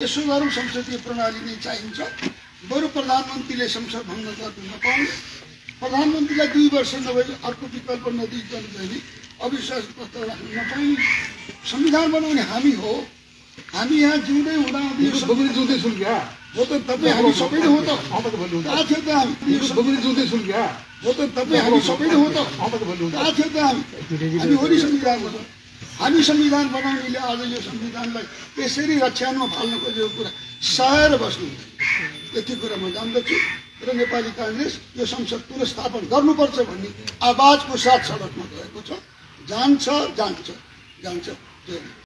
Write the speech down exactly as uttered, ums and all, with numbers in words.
सुधारौं संसदीय प्रणाली नै चाहिन्छ। बरु प्रधानमन्त्रीले संसद भङ्ग गर्नु नपाउने, प्रधानमन्त्रीलाई दुई वर्ष नभए अर्को विकल्प नदिइकन चाहिँ अविश्वास प्रस्ताव राख्न नपाउने संविधान बनाउने हामी हो। हामी यहाँ जिउँदै हुँदा जिउँदैछौँ क्या हो त तपाईँ हामी सबैले हो त थाहा थियो त हामी जिउँदैछौँ क्या हो त तपाईँ हामी सबैले हो त थाहा थियो त हामी हामी हो नि संविधान बनाउँ। हामी संविधान बनाउनेले आज यो संविधानलाई त्यसरी रक्षामा फाल्न खोजेको कुरा सहेर बस्नु यति कुरा म जान्दछु र नेपाली कांग्रेस यो संसद पुनर्स्थापन गर्नुपर्छ भन्ने आवाजको साथ सडकमा गएको छ। जान्छ जान्छ जान्छ।